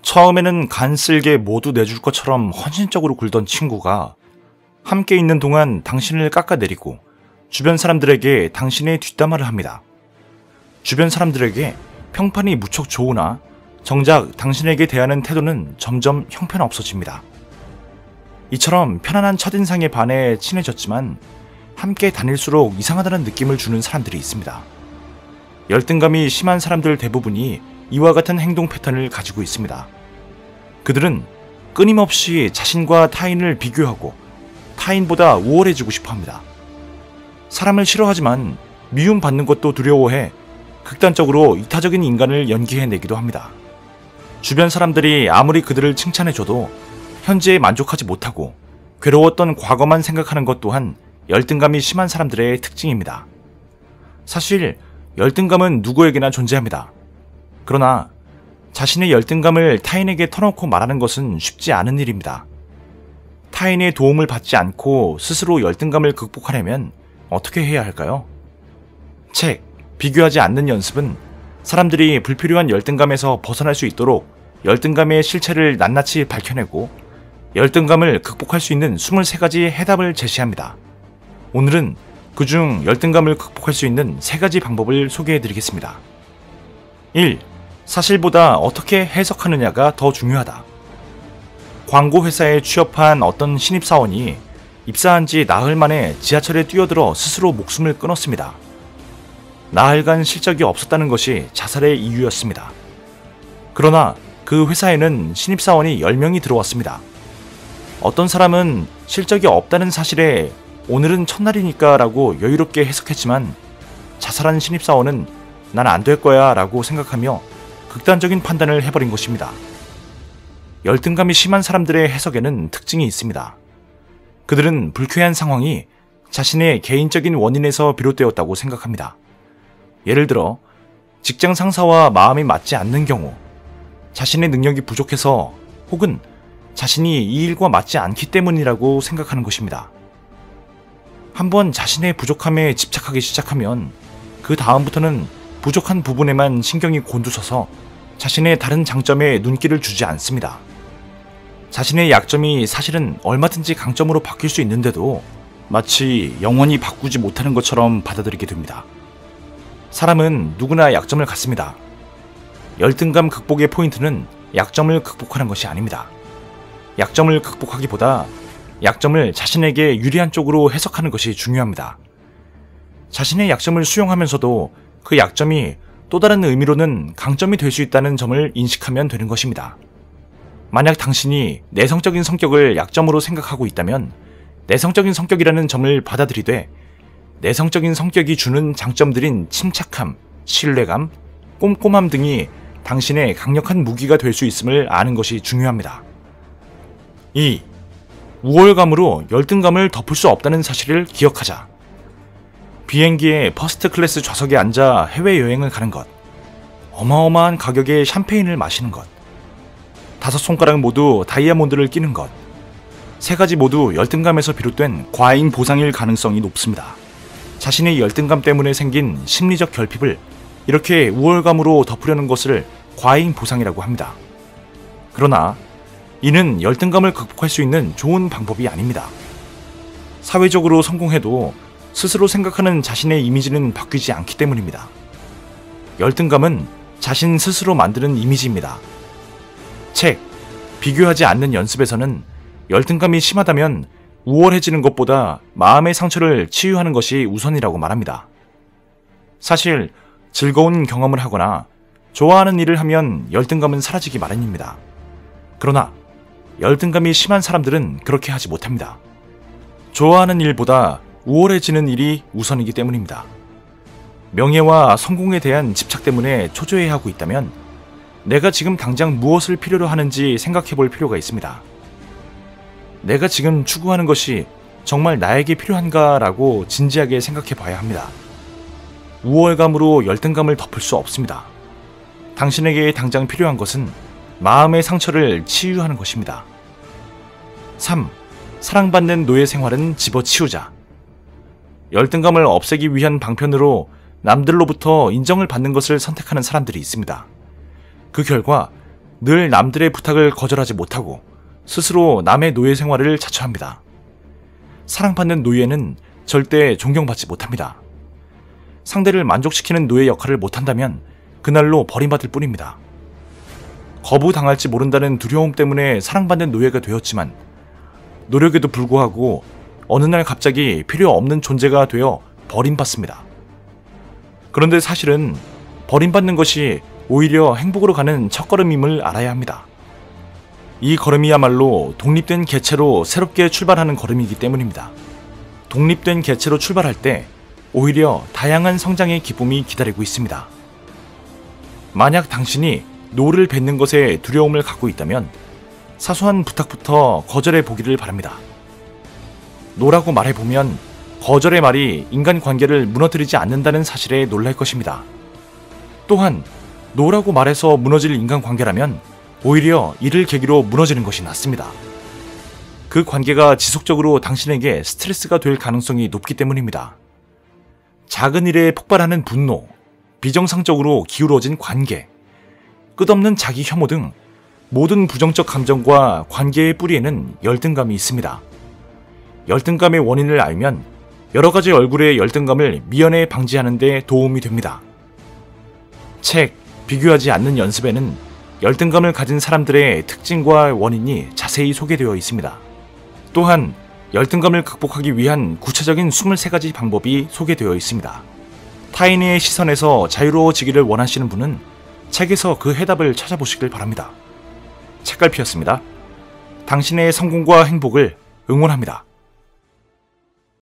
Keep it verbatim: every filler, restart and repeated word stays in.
처음에는 간쓸게 모두 내줄 것처럼 헌신적으로 굴던 친구가 함께 있는 동안 당신을 깎아내리고 주변 사람들에게 당신의 뒷담화를 합니다. 주변 사람들에게 평판이 무척 좋으나 정작 당신에게 대하는 태도는 점점 형편없어집니다. 이처럼 편안한 첫인상에 반해 친해졌지만 함께 다닐수록 이상하다는 느낌을 주는 사람들이 있습니다. 열등감이 심한 사람들 대부분이 이와 같은 행동 패턴을 가지고 있습니다. 그들은 끊임없이 자신과 타인을 비교하고 타인보다 우월해지고 싶어 합니다. 사람을 싫어하지만 미움받는 것도 두려워해 극단적으로 이타적인 인간을 연기해내기도 합니다. 주변 사람들이 아무리 그들을 칭찬해줘도 현재에 만족하지 못하고 괴로웠던 과거만 생각하는 것 또한 열등감이 심한 사람들의 특징입니다. 사실 열등감은 누구에게나 존재합니다. 그러나 자신의 열등감을 타인에게 터놓고 말하는 것은 쉽지 않은 일입니다. 타인의 도움을 받지 않고 스스로 열등감을 극복하려면 어떻게 해야 할까요? 책, 비교하지 않는 연습은 사람들이 불필요한 열등감에서 벗어날 수 있도록 열등감의 실체를 낱낱이 밝혀내고 열등감을 극복할 수 있는 이십삼 가지 해답을 제시합니다. 오늘은 그중 열등감을 극복할 수 있는 세 가지 방법을 소개해드리겠습니다. 일. 사실보다 어떻게 해석하느냐가 더 중요하다. 광고회사에 취업한 어떤 신입사원이 입사한 지 나흘 만에 지하철에 뛰어들어 스스로 목숨을 끊었습니다. 나흘간 실적이 없었다는 것이 자살의 이유였습니다. 그러나 그 회사에는 신입사원이 열 명이 들어왔습니다. 어떤 사람은 실적이 없다는 사실에 오늘은 첫날이니까 라고 여유롭게 해석했지만 자살한 신입사원은 난 안 될 거야 라고 생각하며 극단적인 판단을 해버린 것입니다. 열등감이 심한 사람들의 해석에는 특징이 있습니다. 그들은 불쾌한 상황이 자신의 개인적인 원인에서 비롯되었다고 생각합니다. 예를 들어 직장 상사와 마음이 맞지 않는 경우, 자신의 능력이 부족해서 혹은 자신이 이 일과 맞지 않기 때문이라고 생각하는 것입니다. 한번 자신의 부족함에 집착하기 시작하면 그 다음부터는 부족한 부분에만 신경이 곤두서서 자신의 다른 장점에 눈길을 주지 않습니다. 자신의 약점이 사실은 얼마든지 강점으로 바뀔 수 있는데도 마치 영원히 바꾸지 못하는 것처럼 받아들이게 됩니다. 사람은 누구나 약점을 갖습니다. 열등감 극복의 포인트는 약점을 극복하는 것이 아닙니다. 약점을 극복하기보다 약점을 자신에게 유리한 쪽으로 해석하는 것이 중요합니다. 자신의 약점을 수용하면서도 그 약점이 또 다른 의미로는 강점이 될 수 있다는 점을 인식하면 되는 것입니다. 만약 당신이 내성적인 성격을 약점으로 생각하고 있다면 내성적인 성격이라는 점을 받아들이되 내성적인 성격이 주는 장점들인 침착함, 신뢰감, 꼼꼼함 등이 당신의 강력한 무기가 될 수 있음을 아는 것이 중요합니다. 이. 우월감으로 열등감을 덮을 수 없다는 사실을 기억하자. 비행기에 퍼스트 클래스 좌석에 앉아 해외여행을 가는 것, 어마어마한 가격의 샴페인을 마시는 것, 다섯 손가락 모두 다이아몬드를 끼는 것, 세 가지 모두 열등감에서 비롯된 과잉 보상일 가능성이 높습니다. 자신의 열등감 때문에 생긴 심리적 결핍을 이렇게 우월감으로 덮으려는 것을 과잉 보상이라고 합니다. 그러나 이는 열등감을 극복할 수 있는 좋은 방법이 아닙니다. 사회적으로 성공해도 스스로 생각하는 자신의 이미지는 바뀌지 않기 때문입니다. 열등감은 자신 스스로 만드는 이미지입니다. 책, 비교하지 않는 연습에서는 열등감이 심하다면 우월해지는 것보다 마음의 상처를 치유하는 것이 우선이라고 말합니다. 사실 즐거운 경험을 하거나 좋아하는 일을 하면 열등감은 사라지기 마련입니다. 그러나 열등감이 심한 사람들은 그렇게 하지 못합니다. 좋아하는 일보다 우월해지는 일이 우선이기 때문입니다. 명예와 성공에 대한 집착 때문에 초조해하고 있다면 내가 지금 당장 무엇을 필요로 하는지 생각해 볼 필요가 있습니다. 내가 지금 추구하는 것이 정말 나에게 필요한가 라고 진지하게 생각해 봐야 합니다. 우월감으로 열등감을 덮을 수 없습니다. 당신에게 당장 필요한 것은 마음의 상처를 치유하는 것입니다. 삼. 사랑받는 노예 생활은 집어치우자. 열등감을 없애기 위한 방편으로 남들로부터 인정을 받는 것을 선택하는 사람들이 있습니다. 그 결과 늘 남들의 부탁을 거절하지 못하고 스스로 남의 노예 생활을 자처합니다. 사랑받는 노예는 절대 존경받지 못합니다. 상대를 만족시키는 노예 역할을 못한다면 그날로 버림받을 뿐입니다. 거부당할지 모른다는 두려움 때문에 사랑받는 노예가 되었지만 노력에도 불구하고 어느 날 갑자기 필요 없는 존재가 되어 버림받습니다. 그런데 사실은 버림받는 것이 오히려 행복으로 가는 첫걸음임을 알아야 합니다. 이 걸음이야말로 독립된 개체로 새롭게 출발하는 걸음이기 때문입니다. 독립된 개체로 출발할 때 오히려 다양한 성장의 기쁨이 기다리고 있습니다. 만약 당신이 노를 뱉는 것에 두려움을 갖고 있다면 사소한 부탁부터 거절해 보기를 바랍니다. 노라고 말해보면 거절의 말이 인간관계를 무너뜨리지 않는다는 사실에 놀랄 것입니다. 또한 노라고 말해서 무너질 인간관계라면 오히려 이를 계기로 무너지는 것이 낫습니다. 그 관계가 지속적으로 당신에게 스트레스가 될 가능성이 높기 때문입니다. 작은 일에 폭발하는 분노, 비정상적으로 기울어진 관계, 끝없는 자기 혐오 등 모든 부정적 감정과 관계의 뿌리에는 열등감이 있습니다. 열등감의 원인을 알면 여러 가지 얼굴의 열등감을 미연에 방지하는 데 도움이 됩니다. 책 비교하지 않는 연습에는 열등감을 가진 사람들의 특징과 원인이 자세히 소개되어 있습니다. 또한 열등감을 극복하기 위한 구체적인 이십삼 가지 방법이 소개되어 있습니다. 타인의 시선에서 자유로워지기를 원하시는 분은 책에서 그 해답을 찾아보시길 바랍니다. 책갈피였습니다. 당신의 성공과 행복을 응원합니다.